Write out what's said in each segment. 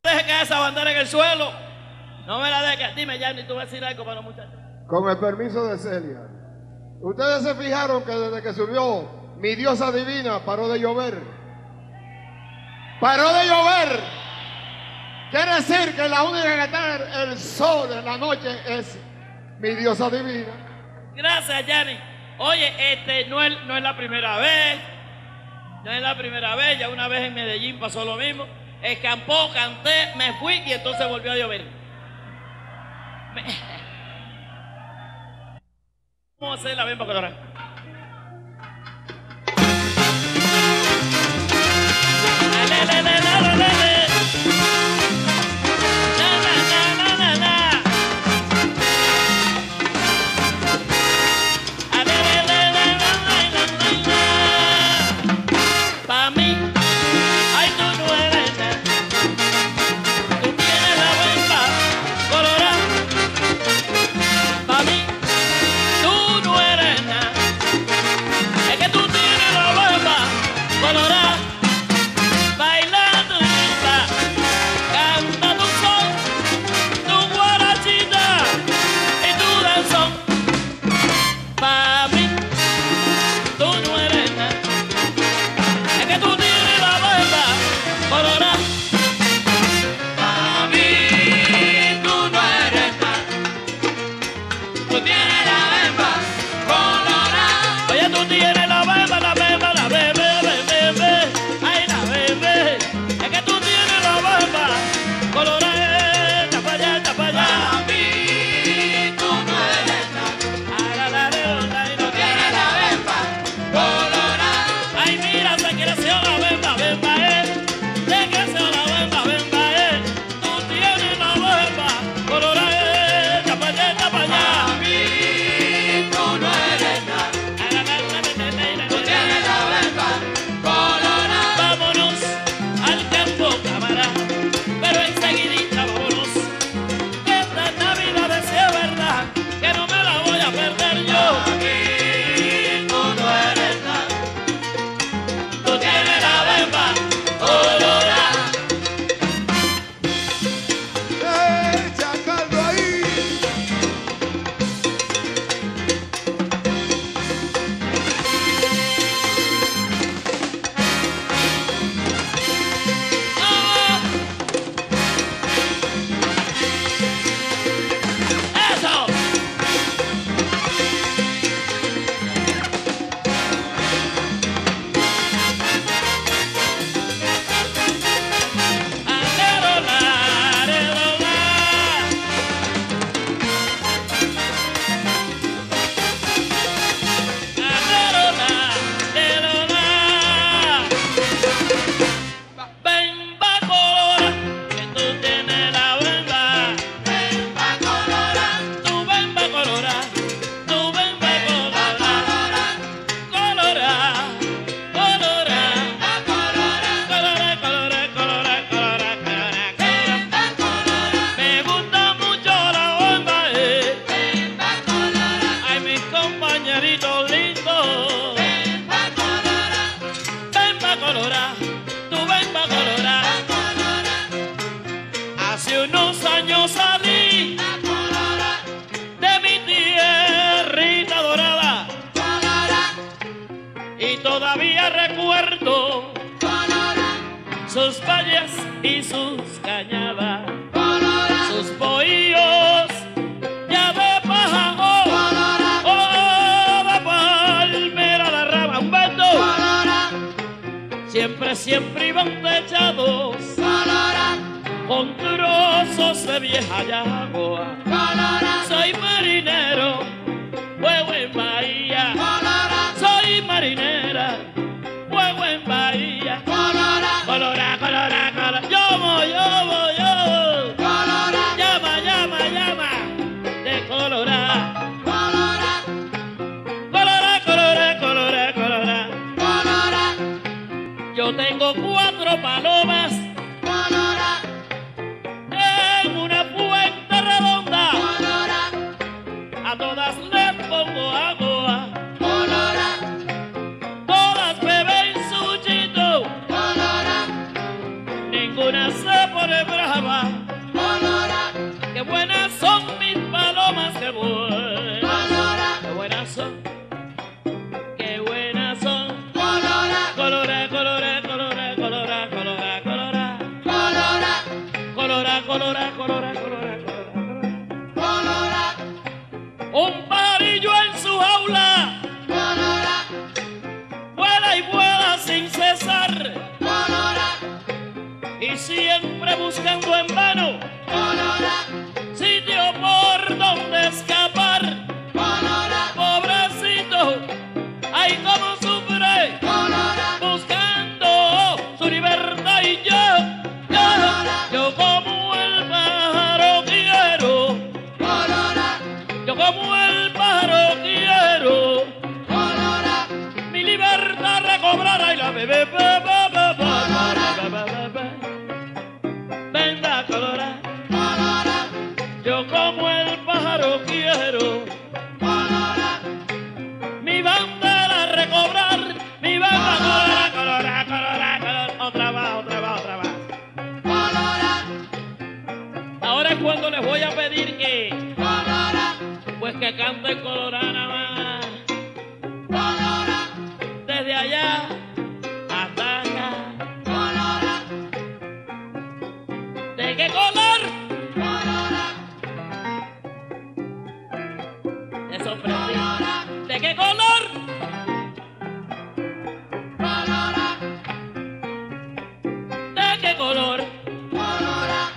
Deje que esa bandera en el suelo. No me la dejes. Dime, Yanni, tú vas a decir algo para los muchachos. Con el permiso de Celia. Ustedes se fijaron que desde que subió mi diosa divina paró de llover. Paró de llover. Quiere decir que la única que está el sol en la noche es mi diosa divina. Gracias, Yanni. Oye, no es la primera vez. No es la primera vez. Ya una vez en Medellín pasó lo mismo. Escampó, canté, me fui y entonces volvió a llover. Vamos a hacer la bemba colorada. Pa' mí, ay, tú no eres nada. Tú tienes la bemba colorada. Pa' mí, tú no eres nada. Es que tú tienes la bemba colorada. Baila tu rumba, canta tu son, tu guarachita y tu danzón. Pa' mí, tú no eres nada. Es que tú tienes la bemba colorada. Pa' mí tú no eres nada. Tú tienes la bemba colorada. Oye, tú tienes la bemba, la bemba, la bemba, bebé, ay, la bebé. Es que tú tienes la bemba colorada. Está pa' allá, está pa' allá. Pa' mí tú no eres nada. Ay, la, la, Tú tienes la bemba colorada. ay, mira, se creció la bemba, bemba, se creció la bemba, bemba, tú tienes la bemba colorada. Está pa' allá, está pa' allá. Pa' mí tú no eres nada. Tú tienes la bemba colorada. Vámonos al campo, cámara, pero enseguidita vámonos. Esta Navidad deseo verdad, que no me la voy a perder yo. Pa' mí tú no eres nada. Tú tienes la bemba colorada. Echa caldo ahí. ¡Ah! ¡Eso! Arerola, arerola. Arerola, arerola. Bemba colora, que tú tienes la bemba. Bemba colorada. Tu bemba colora, tu bemba colora. Colora, colora. Bemba colorada. Colora, colora, colora, colora, colora, colora. Bemba colorada. Me gusta mucho la bemba, Bemba colorada. ay, mis compañeritos lindos. Bemba colorada. Bemba colora, tu bemba colora. Colorada. Hace unos años salí La colorada. de mi tierrita dorada Colorada. y todavía recuerdo Colorada. sus valles y sus cañadas, Colorada. sus bohíos ya de paja, de palmera la rama, un vento. Colorada. Siempre iban techados Colorada. con trozos de vieja yagua. Colorada. Soy marinero, juego en bahía. Colorada. Soy marinera, juego en bahía. Colorada. Colora, colora, colora. Yo. Colorada. Llama. De colora. Colorada. Colora. Colorada. Yo tengo 4 palomas Colorada. en una fuente redonda. Colorada. A todas les pongo agua. Colorada. Todas beben su chito. Colorada. Ninguna se pone flores bravas. Colora, Qué buenas son mis palomas, qué buenas. colora, Qué buenas son. Qué buenas son. colora, Colora, colora, colora, colora, colora, colora. colora, Colora, colora, colora, colora, colora. colora, Un pajarillo en su jaula. colora, Vuela y vuela sin cesar. colora, Y siempre buscando en vano colora, sitio por donde escapar. colora, Pobrecito, ay cómo sufre colora, buscando su libertad. Y yo como el pájaro quiero, colora, yo como el pájaro quiero colora, mi libertad recobrar. Ay la bebé, venga colora, colora, yo como el pájaro quiero colora, mi bandera recobrar, mi bandera colora, colora, colora, colora. Otra más, otra más, otra más. colora, Ahora es cuando les voy a pedir que, colora, pues que canten colorana más. colora, Desde allá hasta acá. colora, ¿De qué color? colora, Te sorprendí. colora, ¿De qué color? colora, ¿De qué color? colora,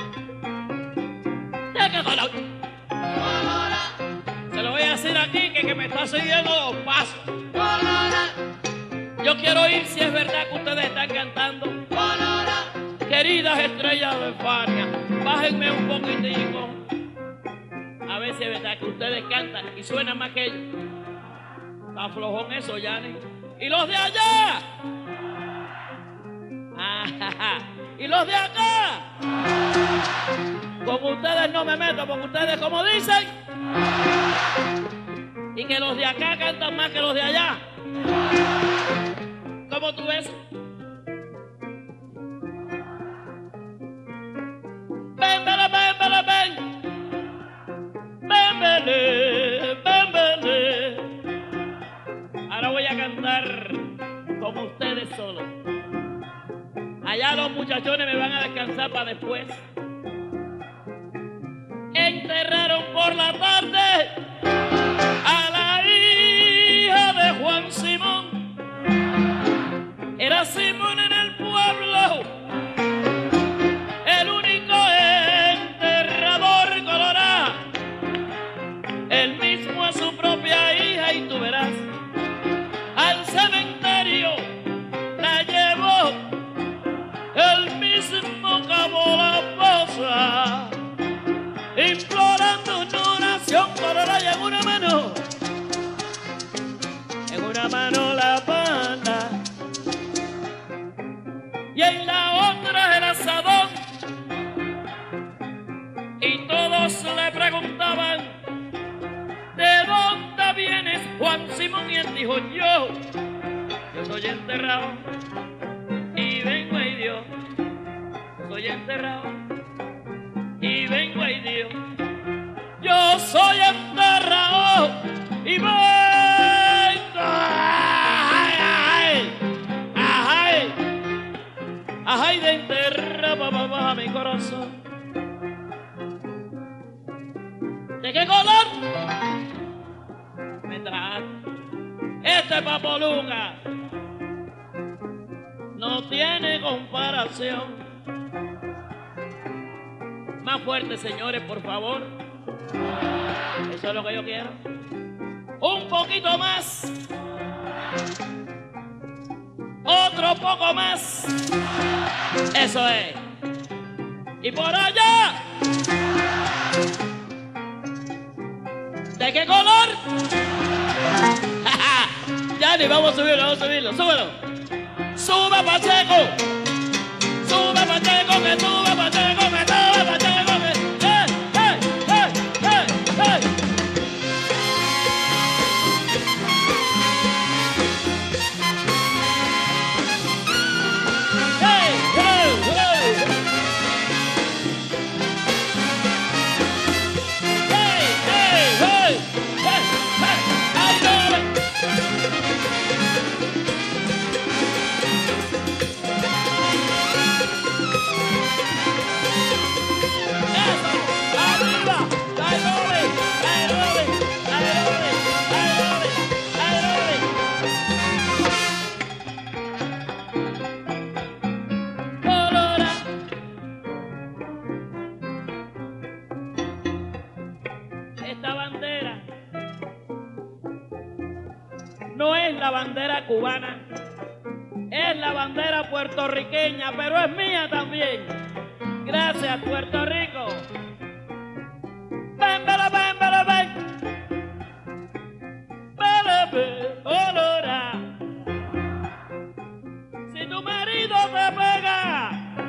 ¿De qué color? colora, Se lo voy a decir aquí que me está siguiendo los pasos. colora, Yo quiero oír si es verdad que ustedes están cantando. colora, Queridas estrellas de Fania, bájenme un poquitico. A ver si es verdad que ustedes cantan y suenan más que ellos. Está flojón eso, Yanni. ¿Y los de allá? Ah, ¿y los de acá? Con ustedes no me meto, porque ustedes como dicen. Y que los de acá cantan más que los de allá. ¿Cómo tú ves? Ven, ven, ven, ven, ven. Ven, ven, ven, ven. Ahora voy a cantar con ustedes solos. Allá los muchachones me van a descansar para después. Enterraron por la tarde a la hija de Juan Simón. Era Simón en el pueblo, el único enterrador colorado. Él mismo a su propia hija, y tú verás, al cementerio la llevó. Él mismo cavó la fosa, implorando una oración colorada. Y en una mano la pala, y en la otra el asadón. Y todos le preguntaban: ¿de dónde vienes, Juan Simón? Y él dijo: yo soy enterrado y vengo a Dios. Soy enterrado y vengo a Dios. Yo soy enterrado y vengo. Ay, de enterrar baja mi corazón. ¿De qué color? Me trae. Este Papoluca no tiene comparación. Más fuerte, señores, por favor. Eso es lo que yo quiero. Un poquito más. Otro poco más. Eso es. Y por allá. ¿De qué color? Yanni, vamos a subirlo, vamos a subirlo. Súbelo. Sube, Pacheco. Sube, Pacheco, que sube, Pacheco, que sube, Pacheco, que... ¡Hey, hey, hey, hey, hey! Hey, hey, hey. la bandera cubana, es la bandera puertorriqueña, pero es mía también. Gracias, Puerto Rico. Ven, ven, ven, ven, ven. Ven, ven, olora. Si tu marido te pega,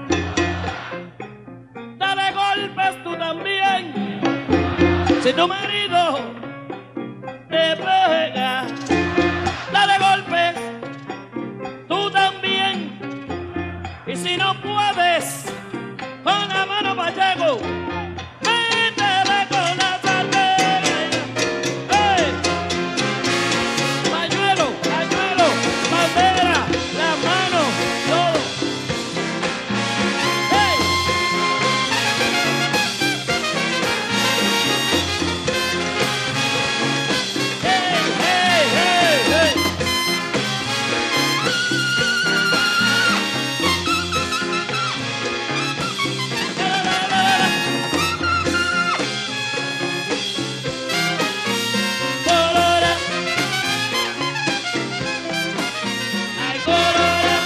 dale golpes tú también. Si tu marido te pega, dale golpes tú también. Y si no puedes, con la mano Pacheco, métele con la sartén. ¡Hey! Pañuelo, pañuelo, bandera, la mano, todo. ¡Hey! ¡Hey, hey, hey, hey! Colora. Ay, colora.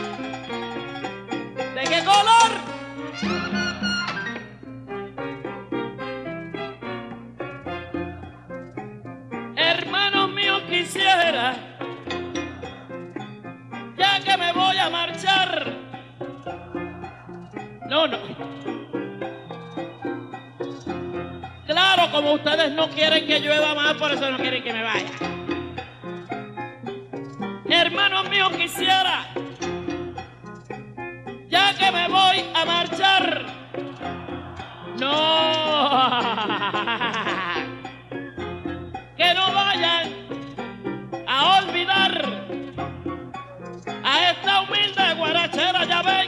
¿De qué color? Hermanos míos, quisiera, ya que me voy a marchar. No, no. Claro, como ustedes no quieren que llueva más, por eso no quieren que me vaya. Hermanos míos, quisiera, ya que me voy a marchar, no, que no vayan a olvidar a esta humilde guarachera.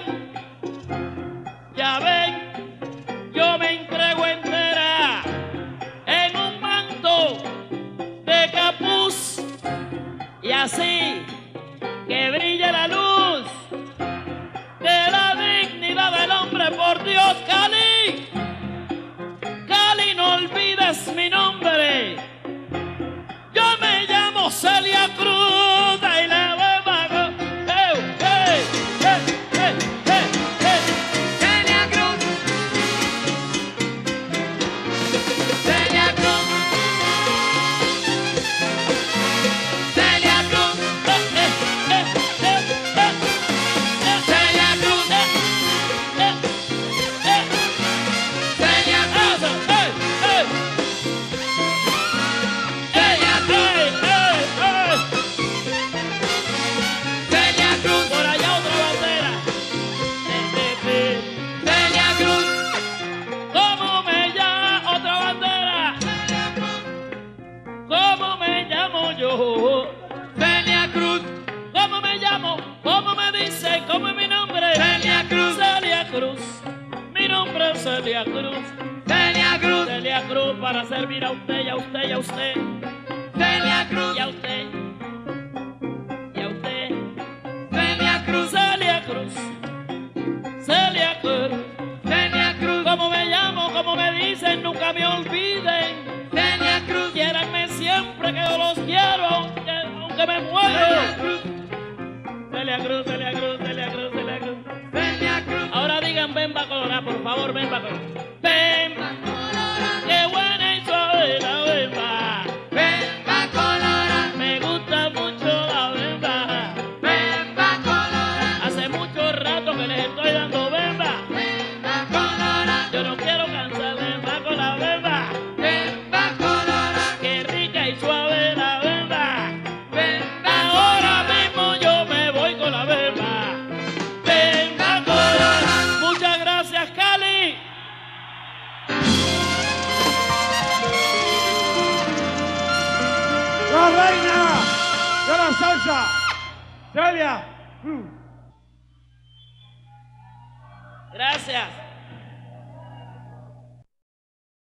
Ya ven, yo me entrego entera en un manto de capuz, y así que brille la luz de la dignidad del hombre. Por Dios, Cali, Cali, no olvides mi nombre. Yo me llamo Celia Cruz y la beba. Celia Cruz. Celia Cruz. Celia Cruz. Celia Cruz. Celia Cruz. Celia Cruz. Celia Cruz. Por allá otra bandera. Celia Cruz. ¿Cómo me llama otra bandera? ¿Cómo me llamo yo? Celia Cruz. ¿Cómo me llamo? ¿Cómo me dicen? ¿Cómo es mi nombre? Celia Cruz. Celia Cruz. Mi nombre es Celia Cruz. Celia Cruz. Celia Cruz, para servir a usted y a usted y a usted. Celia Cruz. Y a usted. Y a usted. Celia Cruz. Celia Cruz. Celia Cruz. Celia Cruz. ¿Cómo me llamo? ¿Cómo me dicen? Nunca me olviden. Celia Cruz. Quiéranme siempre, que yo los quiero, aunque me muero. Celia Cruz. Celia Cruz, Celia Cruz, Celia Cruz, Celia Cruz. Celia Cruz. Ahora digan Bemba Colorada, por favor, Bemba Colorada. Bemba, qué buena y suave la bemba. Bemba colora. Me gusta mucho la bemba. Bemba colora. Hace mucho rato que les estoy dando bemba. Bemba colora. Yo no quiero cansar bemba con la bemba. Bemba colora. Qué rica y suave la bemba. Bemba Ahora mismo yo me voy con la bemba. Bemba colorada. Muchas gracias, Cali. La reina de la salsa, Celia Cruz. Gracias.